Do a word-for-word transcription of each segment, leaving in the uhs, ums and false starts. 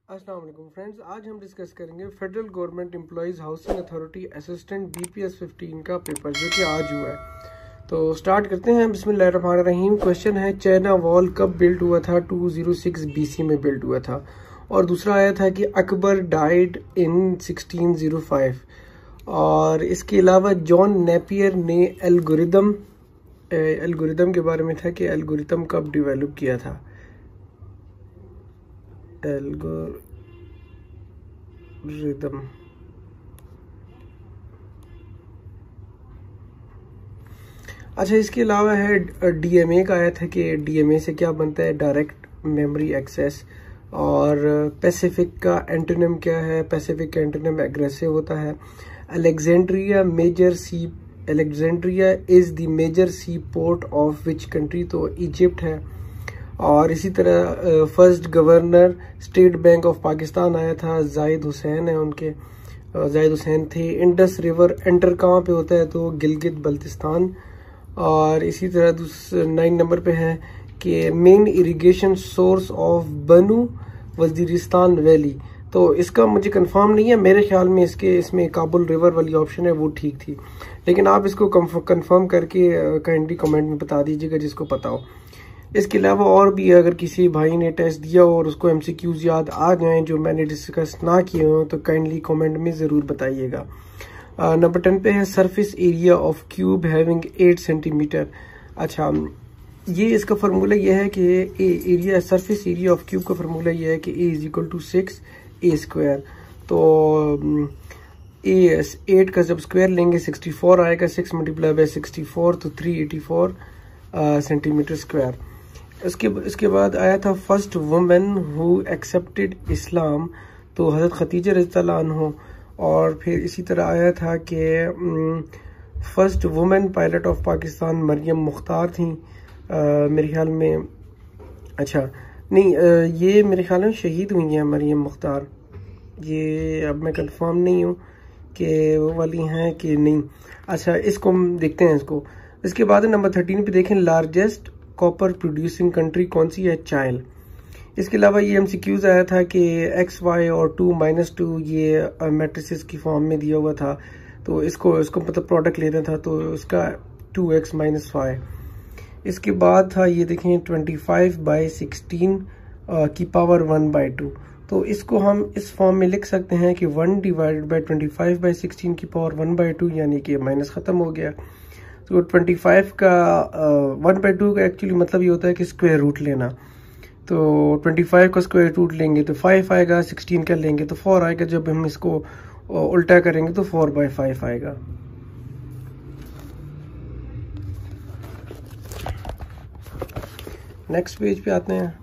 अस्सलाम वालेकुम फ्रेंड्स, आज हम डिस्कस करेंगे federal government employees housing authority assistant BPS fifteen का पेपर जो कि आज हुआ है। तो स्टार्ट करते हैं। बिस्मिल्लाहिर्रहमानिर्रहीम। क्वेश्चन है, चाइना वॉल कब बिल्ड हुआ था? टू ज़ीरो सिक्स बीसी में बिल्ड हुआ था। और दूसरा आया था कि Akbar died in sixteen zero five. और इसके अलावा जॉन नेपियर ने एल्गोरिदम एल्गोरिदम के बारे में था कि एल्गोरिदम कब डेवलप किया था। एल्गोरिदम अच्छा, इसके अलावा है डीएमए का आया था कि डीएमए से क्या बनता है? Direct memory access. और पैसिफिक का एंटोनिम क्या है? पैसिफिक का एंटोनिम एग्रेसिव होता है। Alexandria major sea Alexandria is the major sea port of which country? तो इजिप्ट है। और इसी तरह first governor State Bank of Pakistan आया था, जाहिद हुसैन है उनके, जाहिद हुसैन थे। इंडस रिवर एंटर कहाँ पे होता है? तो गिलगित बल्तिस्तान। और इसी तरह दूसरे नाइन नंबर पे है कि मेन इरिगेशन सोर्स ऑफ बनू वजीरिस्तान वैली। तो इसका मुझे कंफर्म नहीं है, मेरे ख्याल में इसके इसमें काबुल रिवर वाली ऑप्शन है वो ठीक थी, लेकिन आप इसको कंफर्म करके काइंडली कमेंट में बता दीजिएगा जिसको पता हो। इसके अलावा और भी अगर किसी भाई ने टेस्ट दिया हो और उसको एमसीक्यूज याद आ जाएं जो मैंने डिस्कस ना किए हो तो काइंडली कमेंट में ज़रूर बताइएगा। नंबर टेन पे है, surface area of cube having eight centimetre. अच्छा, ये इसका फार्मूला ये है कि area surface area of cube का फार्मूला ये है कि A is equal to six A square. तो ए एट का जब स्क्वायर लेंगे सिक्सटी फोर आएगा, six multiply by sixty four तो three eighty four centimetre square. इसके इसके बाद आया था first women who accepted Islam, तो हज़रत खदीजा रज़ियल्लाहु अन्हा। और फिर इसी तरह आया था कि first women pilot of Pakistan Mariam Mukhtar थी मेरे ख्याल में। अच्छा नहीं, आ, ये मेरे ख्याल में शहीद हुई हैं मरियम मुख्तार, ये अब मैं कंफर्म नहीं हूँ कि वो वाली हैं कि नहीं। अच्छा, इसको हम देखते हैं इसको। इसके बाद नंबर थर्टीन पे देखें, लार्जेस्ट कॉपर प्रोड्यूसिंग कंट्री कौन सी है? चाइना। इसके अलावा ये एमसीक्यूज आया था कि एक्स वाई और टू माइनस टू ये मैट्रिसेस की फॉर्म में दिया हुआ था, तो इसको इसको मतलब प्रोडक्ट लेना था तो इसका टू एक्स माइनस फाइव। इसके बाद था ये देखें ट्वेंटी फाइव बाई सिक्सटीन की पावर वन बाई टू। तो इसको हम इस फॉर्म में लिख सकते हैं कि one divided by twenty five by sixteen की पावर वन बाई टू, यानी कि माइनस ख़त्म हो गया। तो ट्वेंटी फाइव का वन बाई टू का एक्चुअली मतलब ये होता है कि स्क्वायर रूट लेना। तो ट्वेंटी फाइव का स्क्वायर रूट लेंगे तो फाइव आएगा, सिक्सटीन का लेंगे तो फोर आएगा। जब हम इसको उल्टा करेंगे तो फोर बाई फाइव आएगा। नेक्स्ट पेज पे आते हैं।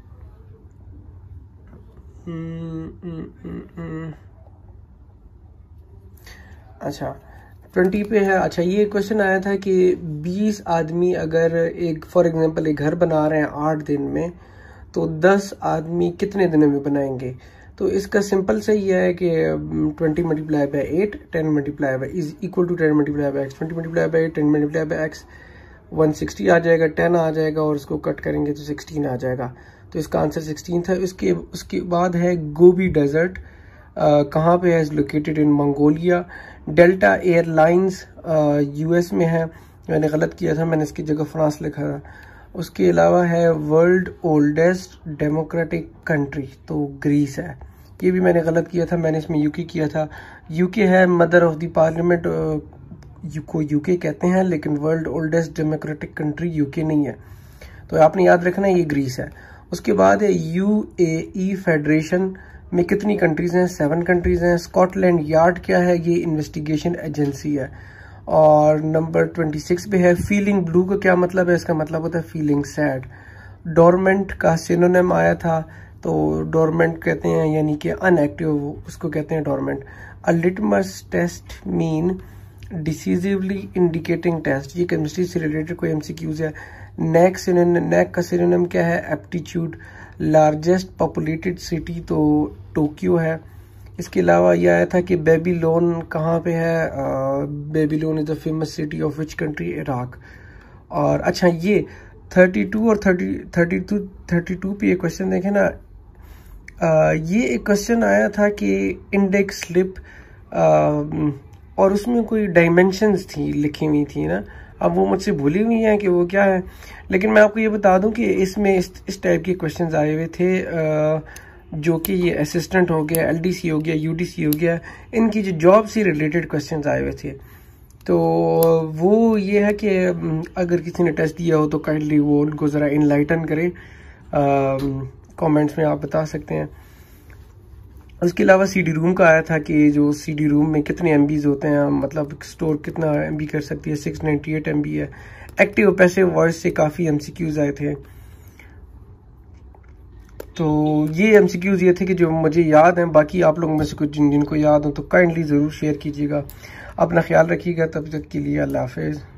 अच्छा, ट्वेंटी पे है। अच्छा, ये क्वेश्चन आया था कि बीस आदमी अगर एक फॉर एग्जांपल एक घर बना रहे हैं आठ दिन में, तो दस आदमी कितने दिनों में बनाएंगे? तो इसका सिंपल से ये है कि twenty multiply by eight, ten multiply by is equal to ten multiply by X, twenty multiply by eight, ten multiply by X, one sixty आ जाएगा, टेन आ जाएगा और इसको कट करेंगे तो सिक्सटीन आ जाएगा। तो इसका आंसर सिक्सटीन था। इसके उसके बाद है गोबी डेजर्ट कहाँ पे है? Located in Mongolia. Delta Airlines US में है, मैंने गलत किया था, मैंने इसकी जगह फ्रांस लिखा था। उसके अलावा है वर्ल्ड ओल्डेस्ट डेमोक्रेटिक कंट्री, तो ग्रीस है, ये भी मैंने गलत किया था, मैंने इसमें यूके किया था। यूके है मदर ऑफ द पार्लियामेंट, को यूके कहते हैं, लेकिन world oldest democratic country UK नहीं है, तो आपने याद रखना है ये ग्रीस है। उसके बाद है यूएई फेडरेशन में कितनी कंट्रीज हैं? सेवन कंट्रीज हैं। स्कॉटलैंड यार्ड क्या है? ये इन्वेस्टिगेशन एजेंसी है। और नंबर ट्वेंटी सिक्स पे है, फीलिंग ब्लू का क्या मतलब है? इसका मतलब होता है फीलिंग सैड। डोरमेंट का सिनोनिम आया था, तो डोरमेंट कहते हैं यानी कि अनएक्टिव, उसको कहते हैं dormant. A litmus test mean decisively indicating test, ये केमिस्ट्री से रिलेटेड कोई एमसीक्यूज है। नेक सिनोनिम नेक का सिनोनिम क्या है? एप्टीट्यूड। लार्जेस्ट पॉपुलेटेड सिटी तो टोक्यो है। इसके अलावा यह आया था कि बेबीलोन कहाँ पे है? Babylon is the famous city of which country? Iraq. और अच्छा, ये थर्टी टू और thirty thirty two thirty two पे ये क्वेश्चन देखें ना, आ, ये एक क्वेश्चन आया था कि इंडेक्स स्लिप और उसमें कोई डायमेंशंस थी लिखी हुई थी ना, अब वो मुझसे भूली हुई हैं कि वो क्या है, लेकिन मैं आपको ये बता दूं कि इसमें इस इस टाइप के क्वेश्चंस आए हुए थे, आ, जो कि ये असिस्टेंट हो गया, एलडीसी हो गया, यूडीसी हो गया, इनकी जो जॉब से रिलेटेड क्वेश्चंस आए हुए थे। तो वो ये है कि अगर किसी ने टेस्ट दिया हो तो काइंडली वो उनको ज़रा इनलाइटन करें, कमेंट्स में आप बता सकते हैं। उसके अलावा सीडी रूम का आया था कि जो सीडी रूम में कितने एमबीज होते हैं, मतलब स्टोर कितना एमबी कर सकती है, सिक्स नाइन्टी एट एमबी है। एक्टिव पैसिव वॉइस से काफ़ी एमसीक्यूज आए थे। तो ये एमसीक्यूज ये थे कि जो मुझे याद हैं, बाकी आप लोगों में से कुछ जिन जिनको याद हो तो काइंडली ज़रूर शेयर कीजिएगा। अपना ख्याल रखिएगा, तब तक के लिए अल्लाह हाफिज़।